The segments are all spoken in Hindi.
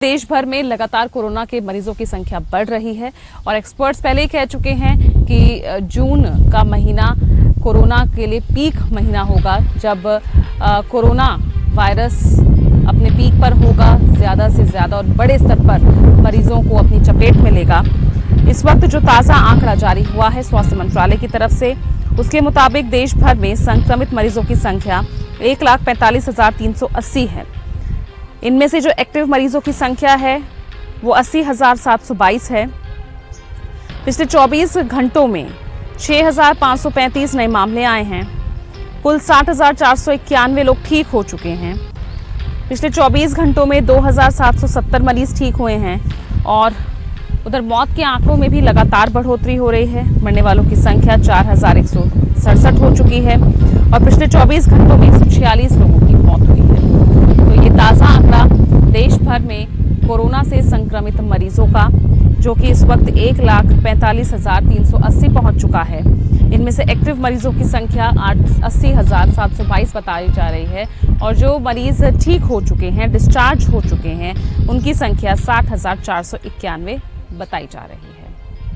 देश भर में लगातार कोरोना के मरीजों की संख्या बढ़ रही है और एक्सपर्ट्स पहले ही कह चुके हैं कि जून का महीना कोरोना के लिए पीक महीना होगा, जब कोरोना वायरस अपने पीक पर होगा, ज़्यादा से ज़्यादा और बड़े स्तर पर मरीजों को अपनी चपेट में लेगा। इस वक्त जो ताज़ा आंकड़ा जारी हुआ है स्वास्थ्य मंत्रालय की तरफ से, उसके मुताबिक देश भर में संक्रमित मरीजों की संख्या 1,45,380 है। इनमें से जो एक्टिव मरीजों की संख्या है वो 80,722 है। पिछले 24 घंटों में 6,535 नए मामले आए हैं। कुल 60,491 लोग ठीक हो चुके हैं। पिछले 24 घंटों में 2,770 मरीज ठीक हुए हैं और उधर मौत के आंकड़ों में भी लगातार बढ़ोतरी हो रही है। मरने वालों की संख्या 4,167 हो चुकी है और पिछले 24 घंटों में 146 लोगों की मौत हुई है। तो ये ताज़ा आंकड़ा देश भर में कोरोना से संक्रमित मरीजों का, जो कि इस वक्त 1,45,380 पहुंच चुका है। इनमें से एक्टिव मरीजों की संख्या 80,722 बताई जा रही है और जो मरीज ठीक हो चुके हैं, डिस्चार्ज हो चुके हैं, उनकी संख्या 60,491 बताई जा रही है।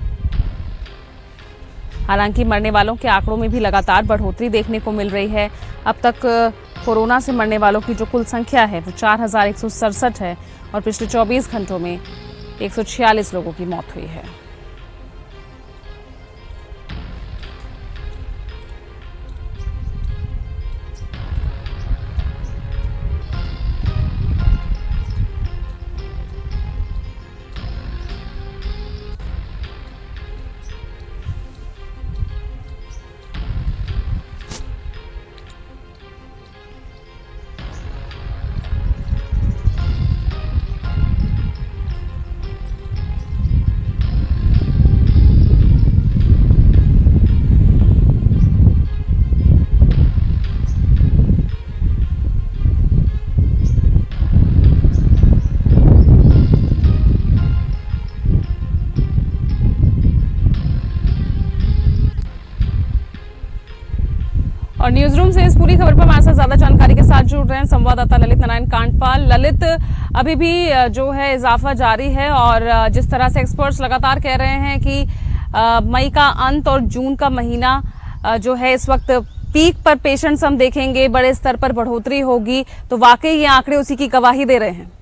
हालांकि मरने वालों के आंकड़ों में भी लगातार बढ़ोतरी देखने को मिल रही है। अब तक कोरोना से मरने वालों की जो कुल संख्या है वो 4,167 है और पिछले 24 घंटों में 146 लोगों की मौत हुई है। और न्यूज रूम से इस पूरी खबर पर हमारे साथ ज्यादा जानकारी के साथ जुड़ रहे हैं संवाददाता ललित नारायण कांडपाल। ललित, अभी भी जो है इजाफा जारी है और जिस तरह से एक्सपर्ट्स लगातार कह रहे हैं कि मई का अंत और जून का महीना जो है इस वक्त पीक पर पेशेंट्स हम देखेंगे, बड़े स्तर पर बढ़ोतरी होगी, तो वाकई ये आंकड़े उसी की गवाही दे रहे हैं।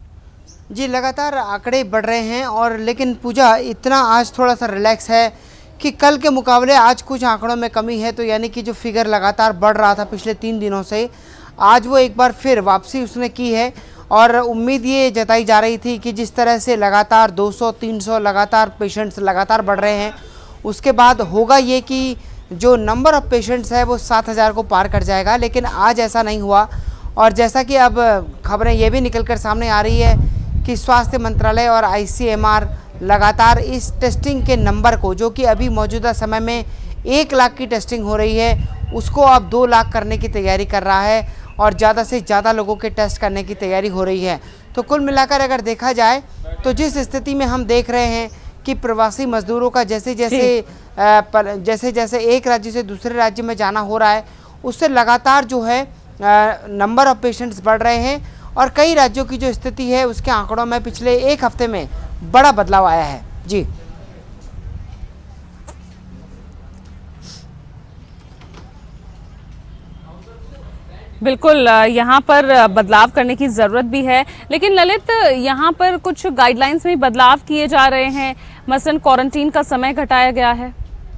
जी, लगातार आंकड़े बढ़ रहे हैं और लेकिन पूजा इतना आज थोड़ा सा रिलैक्स है कि कल के मुकाबले आज कुछ आंकड़ों में कमी है। तो यानी कि जो फिगर लगातार बढ़ रहा था पिछले 3 दिनों से, आज वो एक बार फिर वापसी उसने की है और उम्मीद ये जताई जा रही थी कि जिस तरह से लगातार 200-300 लगातार पेशेंट्स लगातार बढ़ रहे हैं, उसके बाद होगा ये कि जो नंबर ऑफ़ पेशेंट्स है वो 7,000 को पार कर जाएगा। लेकिन आज ऐसा नहीं हुआ और जैसा कि अब खबरें ये भी निकल कर सामने आ रही है कि स्वास्थ्य मंत्रालय और ICMR लगातार इस टेस्टिंग के नंबर को, जो कि अभी मौजूदा समय में 1 लाख की टेस्टिंग हो रही है, उसको अब 2 लाख करने की तैयारी कर रहा है और ज़्यादा से ज़्यादा लोगों के टेस्ट करने की तैयारी हो रही है। तो कुल मिलाकर अगर देखा जाए तो जिस स्थिति में हम देख रहे हैं कि प्रवासी मजदूरों का जैसे जैसे एक राज्य से दूसरे राज्य में जाना हो रहा है, उससे लगातार जो है नंबर ऑफ़ पेशेंट्स बढ़ रहे हैं और कई राज्यों की जो स्थिति है उसके आंकड़ों में पिछले 1 हफ्ते में बड़ा बदलाव आया है। जी, बिल्कुल, यहाँ पर बदलाव करने की जरूरत भी है। लेकिन ललित, यहाँ पर कुछ गाइडलाइंस में बदलाव किए जा रहे हैं, मसलन क्वारंटीन का समय घटाया गया है।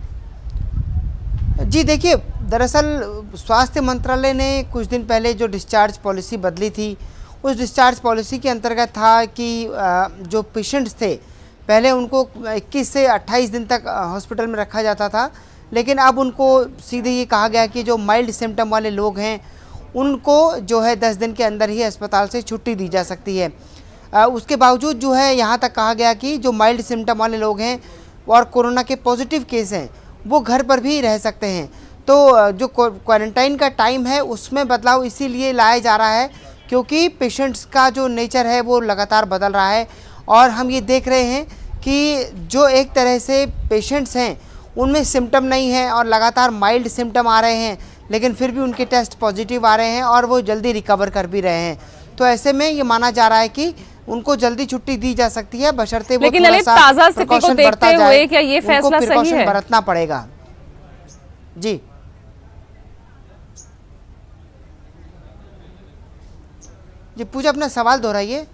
जी देखिए, दरअसल स्वास्थ्य मंत्रालय ने कुछ दिन पहले जो डिस्चार्ज पॉलिसी बदली थी, उस डिस्चार्ज पॉलिसी के अंतर्गत था कि जो पेशेंट्स थे पहले उनको 21 से 28 दिन तक हॉस्पिटल में रखा जाता था, लेकिन अब उनको सीधे ये कहा गया कि जो माइल्ड सिम्टम वाले लोग हैं उनको जो है 10 दिन के अंदर ही अस्पताल से छुट्टी दी जा सकती है। उसके बावजूद जो है यहाँ तक कहा गया कि जो माइल्ड सिम्टम वाले लोग हैं और कोरोना के पॉजिटिव केस हैं वो घर पर भी रह सकते हैं। तो जो क्वारंटाइन का टाइम है उसमें बदलाव इसीलिए लाया जा रहा है क्योंकि पेशेंट्स का जो नेचर है वो लगातार बदल रहा है और हम ये देख रहे हैं कि जो एक तरह से पेशेंट्स हैं उनमें सिम्टम नहीं है और लगातार माइल्ड सिम्टम आ रहे हैं, लेकिन फिर भी उनके टेस्ट पॉजिटिव आ रहे हैं और वो जल्दी रिकवर कर भी रहे हैं। तो ऐसे में ये माना जा रहा है कि उनको जल्दी छुट्टी दी जा सकती है, बशर्ते वो लेकिन थोड़ा ललित सा ताजा स्थिति को precaution देखते बरता जाए, हुए क्या ये फैसला उनको सही precaution है? बरतना पड़ेगा। जी जी पूजा, अपना सवाल दोहराइए।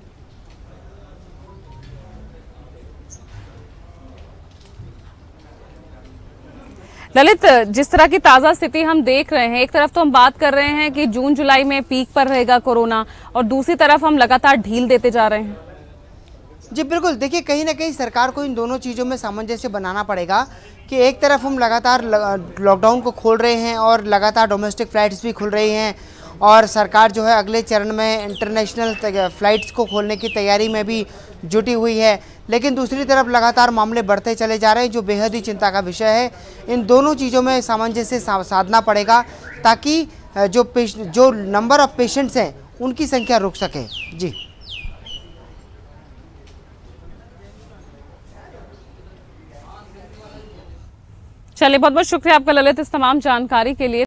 ललित, जिस तरह की ताजा स्थिति हम देख रहे हैं, एक तरफ तो हम बात कर रहे हैं कि जून जुलाई में पीक पर रहेगा कोरोना, और दूसरी तरफ हम लगातार ढील देते जा रहे हैं। जी बिल्कुल, देखिए कहीं ना कहीं सरकार को इन दोनों चीज़ों में सामंजस्य बनाना पड़ेगा कि एक तरफ हम लगातार लॉकडाउन को खोल रहे हैं और लगातार डोमेस्टिक फ़्लाइट्स भी खुल रही हैं, और सरकार जो है अगले चरण में इंटरनेशनल फ़्लाइट्स को खोलने की तैयारी में भी जुटी हुई है, लेकिन दूसरी तरफ लगातार मामले बढ़ते चले जा रहे हैं, जो बेहद ही चिंता का विषय है। इन दोनों चीज़ों में सामंजस्य साधना पड़ेगा ताकि जो नंबर ऑफ पेशेंट्स हैं उनकी संख्या रुक सके। जी चलिए, बहुत बहुत शुक्रिया आपका ललित इस तमाम जानकारी के लिए।